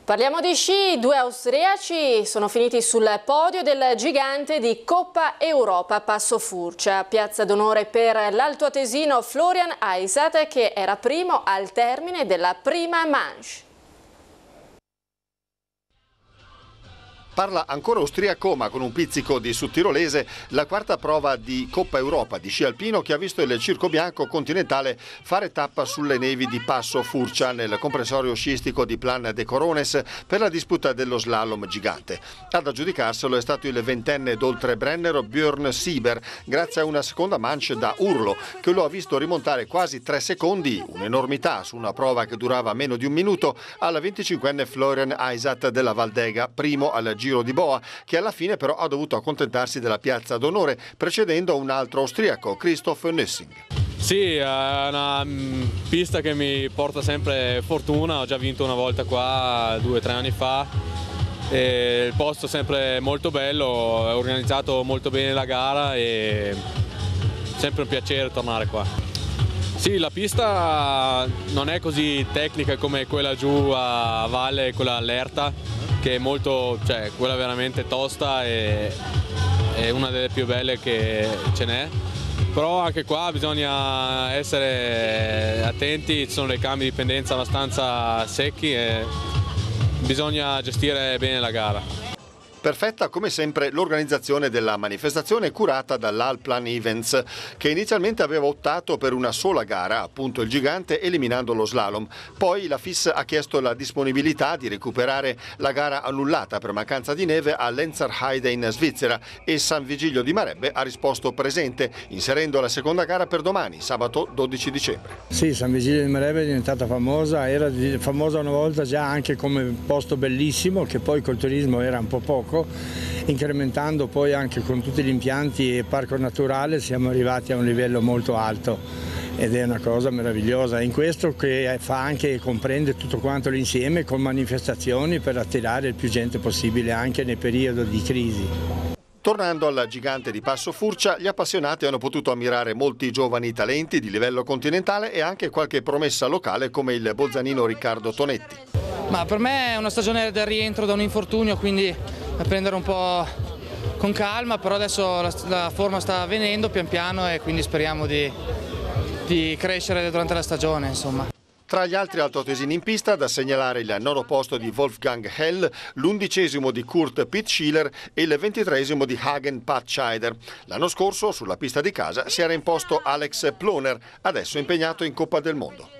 Parliamo di sci, due austriaci sono finiti sul podio del gigante di Coppa Europa Passo Furcia. Piazza d'onore per l'altoatesino Florian Eisat, che era primo al termine della prima manche. Parla ancora austriaco ma con un pizzico di sudtirolese la quarta prova di Coppa Europa di sci alpino che ha visto il Circo Bianco Continentale fare tappa sulle nevi di Passo Furcia nel comprensorio sciistico di Plan de Corones per la disputa dello slalom gigante. Ad aggiudicarselo è stato il ventenne d'Oltrebrennero Björn Sieber grazie a una seconda manche da urlo che lo ha visto rimontare quasi 3 secondi, un'enormità su una prova che durava meno di un minuto, al 25enne Florian Eisat della Valdega, primo al Giro di Boa, che alla fine però ha dovuto accontentarsi della piazza d'onore, precedendo un altro austriaco, Christoph Nössing. Sì, è una pista che mi porta sempre fortuna, ho già vinto una volta qua 2 o 3 anni fa, e il posto è sempre molto bello, è organizzato molto bene la gara e sempre un piacere tornare qua. Sì, la pista non è così tecnica come quella giù a valle, quella all'Erta, che è molto, quella veramente tosta e è una delle più belle che ce n'è. Però anche qua bisogna essere attenti, ci sono dei cambi di pendenza abbastanza secchi e bisogna gestire bene la gara. Perfetta come sempre l'organizzazione della manifestazione curata dall'Alplan Events, che inizialmente aveva optato per una sola gara, appunto il gigante, eliminando lo slalom. Poi la FIS ha chiesto la disponibilità di recuperare la gara annullata per mancanza di neve a Lenzerheide in Svizzera e San Vigilio di Marebbe ha risposto presente, inserendo la seconda gara per domani, sabato 12 dicembre. Sì, San Vigilio di Marebbe è diventata famosa, era famosa una volta già anche come posto bellissimo, che poi col turismo era un po' poco. Incrementando poi anche con tutti gli impianti e parco naturale siamo arrivati a un livello molto alto ed è una cosa meravigliosa. In questo che fa anche e comprende tutto quanto l'insieme con manifestazioni per attirare il più gente possibile anche nel periodo di crisi. Tornando al gigante di Passo Furcia, gli appassionati hanno potuto ammirare molti giovani talenti di livello continentale e anche qualche promessa locale come il bolzanino Riccardo Tonetti. Ma per me è una stagione del rientro da un infortunio, quindi da prendere un po' con calma, però adesso la forma sta venendo pian piano e quindi speriamo di crescere durante la stagione, insomma. Tra gli altri altoatesini in pista da segnalare il 9° posto di Wolfgang Hell, l'11° di Kurt Pitt-Schiller e il 23° di Hagen Patscheider. L'anno scorso sulla pista di casa si era imposto Alex Ploner, adesso impegnato in Coppa del Mondo.